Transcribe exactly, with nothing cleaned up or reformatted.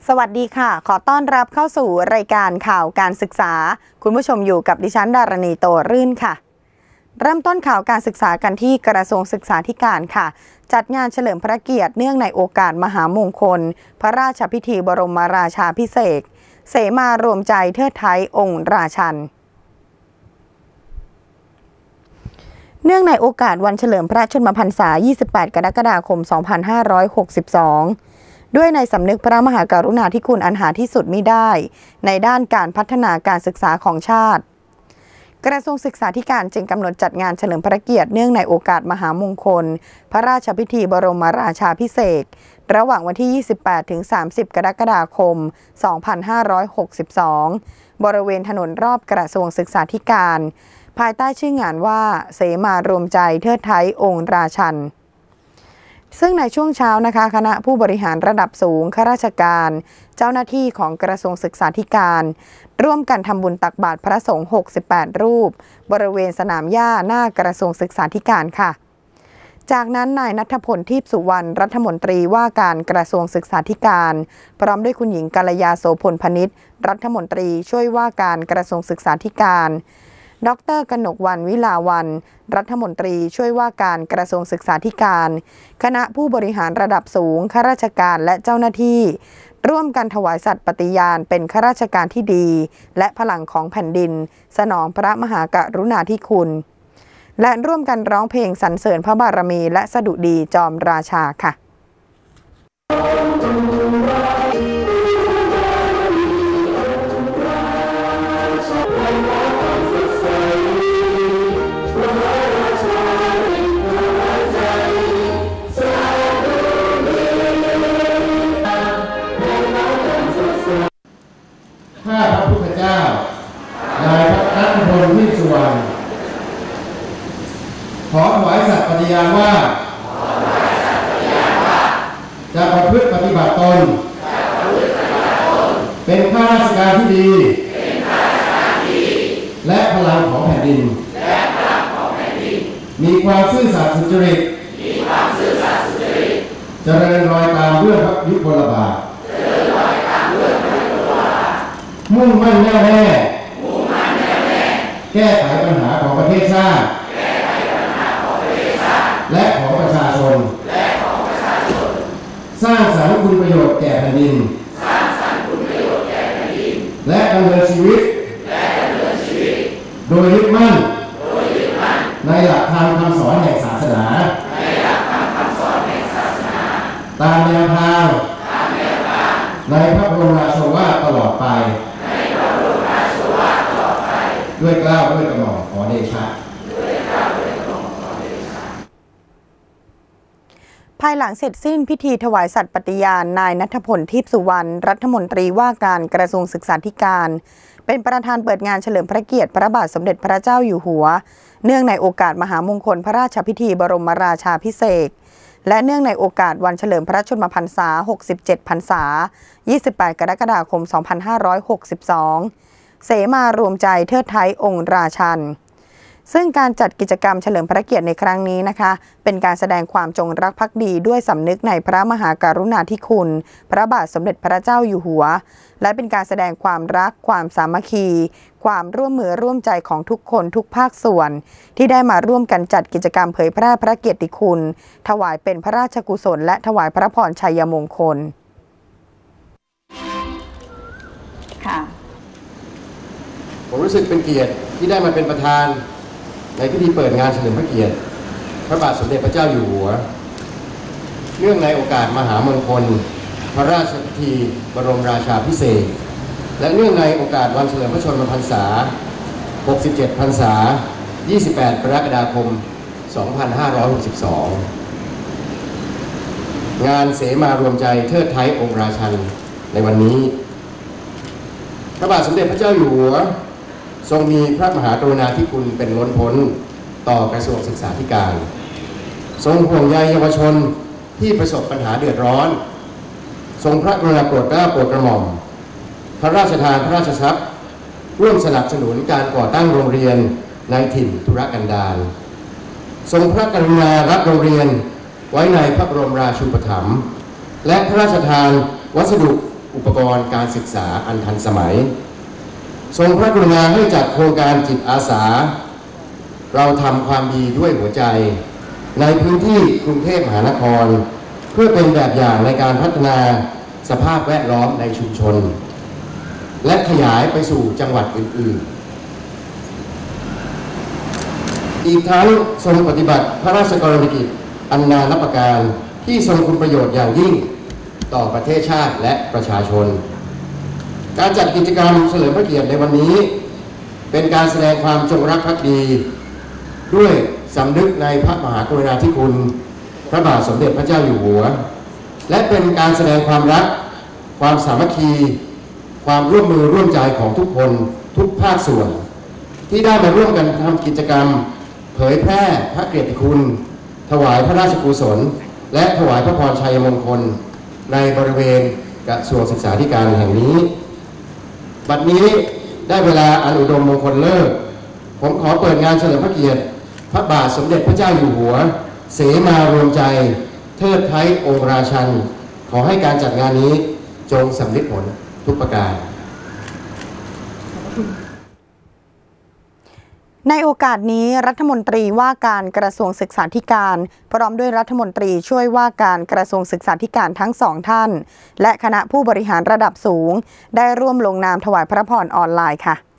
สวัสดีค่ะขอต้อนรับเข้าสู่รายการข่าวการศึกษาคุณผู้ชมอยู่กับดิฉันดารณีโตรื่นค่ะเริ่มต้นข่าวการศึกษากันที่กระทรวงศึกษาธิการค่ะจัดงานเฉลิมพระเกียรติเนื่องในโอกาสมหามงคลพระราชพิธีบรมราชาภิเษกเสมารวมใจเทิดไทยองค์ราชันเนื่องในโอกาสวันเฉลิมพระชนมพรรษายี่สิบแปดกรกฎาคมสองพันห้าร้อยหกสิบสองด้วยในสำนึกพระมหากรุณาธิคุณอันหาที่สุดมิได้ในด้านการพัฒนาการศึกษาของชาติกระทรวงศึกษาธิการจึงกำหนดจัดงานเฉลิมพระเกียรติเนื่องในโอกาสมหามงคลพระราชพิธีบรมราชาภิเษกระหว่างวันที่ยี่สิบแปดถึงสามสิบกรกฎาคมสองพันห้าร้อยหกสิบสองบริเวณถนนรอบกระทรวงศึกษาธิการภายใต้ชื่องานว่าเสมารวมใจเทิดไทยองค์ราชันซึ่งในช่วงเช้านะคะคณะผู้บริหารระดับสูงข้าราชการเจ้าหน้าที่ของกระทรวงศึกษาธิการร่วมกันทำบุญตักบาตรพระสงฆ์หกสิบแปดรูปบริเวณสนามหญ้าหน้ากระทรวงศึกษาธิการค่ะจากนั้นนายณัฐพลทิพย์สุวรรณรัฐมนตรีว่าการกระทรวงศึกษาธิการพร้อมด้วยคุณหญิงกัลยาโสพลพนิษฐ์รัฐมนตรีช่วยว่าการกระทรวงศึกษาธิการดร.กนกวรรณวิลาวันรัฐมนตรีช่วยว่าการกระทรวงศึกษาธิการคณะผู้บริหารระดับสูงข้าราชการและเจ้าหน้าที่ร่วมกันถวายสัตย์ปฏิญาณเป็นข้าราชการที่ดีและพลังของแผ่นดินสนองพระมหากรุณาธิคุณและร่วมกันร้องเพลงสรรเสริญพระบารมีและสดุดีจอมราชาค่ะข้าพระพุทธเจ้านายณัฐพลทิพย์สุวรรณขอถวายสัตย์ปฏิญาณว่าจะประพฤติปฏิบัติตนเป็นข้าราชการที่ดีและพลังของแผ่นดินมีความซื่อสัตย์สุจริตเจริญรอยตามเบื้องพระยุคลบาทมุ่งมั่นแน่วแน่แก้ไขปัญหาของประเทศชาติและของประชาชนสร้างสรรค์คุณประโยชน์แก่แผ่นดินและดำเนินชีวิตโดยยึดมั่นในหลักธรรมคำสอนแห่งศาสนาตามแนวทางในพระบรมราโชวาทตลอดไปด้วยเกล้าด้วยกระหม่อมขอเดชะภายหลังเสร็จสิ้นพิธีถวายสัตย์ปฏิญาณนายณัฐพลทิพย์สุวรรณรัฐมนตรีว่าการกระทรวงศึกษาธิการเป็นประธานเปิดงานเฉลิมพระเกียรติพระบาทสมเด็จพระเจ้าอยู่หัวเนื่องในโอกาสมหามงคลพระราชพิธีบรมราชาภิเษกและเนื่องในโอกาสวันเฉลิมพระชนมพรรษาหกสิบเจ็ดพรรษายี่สิบแปดกรกฎาคมสองพันห้าร้อยหกสิบสองเสมารวมใจเทิดไทยองค์ราชันซึ่งการจัดกิจกรรมเฉลิมพระเกียรติในครั้งนี้นะคะเป็นการแสดงความจงรักภักดีด้วยสำนึกในพระมหากรุณาธิคุณพระบาทสมเด็จพระเจ้าอยู่หัวและเป็นการแสดงความรักความสามัคคีความร่วมมือร่วมใจของทุกคนทุกภาคส่วนที่ได้มาร่วมกันจัดกิจกรรมเผยแพร่พระเกียรติคุณถวายเป็นพระราชกุศลและถวายพระพรชัยมงคลค่ะผมรู้สึกเป็นเกียรติที่ได้มาเป็นประธานในพิธีเปิดงานเฉลิมพระเกียรติพระบาทสมเด็จพระเจ้าอยู่หัวเนื่องในโอกาสมหามงคลพระราชพิธีบรมราชาภิเษกและเนื่องในโอกาสวันเฉลิมพระชนมพรรษาหกสิบเจ็ดพรรษายี่สิบแปดกรกฎาคมสองพันห้าร้อยหกสิบสองงานเสมารวมใจเทิดไทยองค์ราชันในวันนี้พระบาทสมเด็จพระเจ้าอยู่หัวทรงมีพระมหากรุณาธิคุณเป็นล้นพ้นต่อกระทรวงศึกษาธิการทรงห่วงใยเยาวชนที่ประสบปัญหาเดือดร้อนทรงพระกรุณาโปรดเกล้าโปรดกระหม่อมพระราชทานพระราชทรัพย์ ร่วมสนับสนุนการก่อตั้งโรงเรียนในถิ่นทุรกันดารทรงพระกรุณารับโรงเรียนไว้ในพระบรมราชูปถัมภ์และพระราชทานวัสดุอุปกรณ์การศึกษาอันทันสมัยทรงพระกรุณาให้จัดโครงการจิตอาสาเราทำความดีด้วยหัวใจในพื้นที่กรุงเทพมหานครเพื่อเป็นแบบอย่างในการพัฒนาสภาพแวดล้อมในชุมชนและขยายไปสู่จังหวัดอื่นๆอีกทั้งทรงปฏิบัติพระราชกรณียกิจอันนานับประการที่ทรงคุณประโยชน์อย่างยิ่งต่อประเทศชาติและประชาชนการจัดกิจกรรมเฉลิมพระเกียรติในวันนี้เป็นการแสดงความจงรักภักดีด้วยสำนึกในพระมหากรุณาธิคุณพระบาทสมเด็จพระเจ้าอยู่หัวและเป็นการแสดงความรักความสามัคคีความร่วมมือร่วมใจของทุกคนทุกภาคส่วนที่ได้มาร่วมกันทำกิจกรรมเผยแพร่พระเกียรติคุณถวายพระราชกุศลและถวายพระพรชัยมงคลในบริเวณกระทรวงศึกษาธิการแห่งนี้บัดนี้ได้เวลาอันอุดมมงคลเลิกผมขอเปิดงานเฉลิมพระเกียรติพระบาทสมเด็จพระเจ้าอยู่หัวเสมารวมใจเทิดไทยองค์ราชันขอให้การจัดงานนี้จงสำเร็จผลทุกประการในโอกาสนี้รัฐมนตรีว่าการกระทรวงศึกษาธิการพร้อมด้วยรัฐมนตรีช่วยว่าการกระทรวงศึกษาธิการทั้งสองท่านและคณะผู้บริหารระดับสูงได้ร่วมลงนามถวายพระพรออนไลน์ค่ะ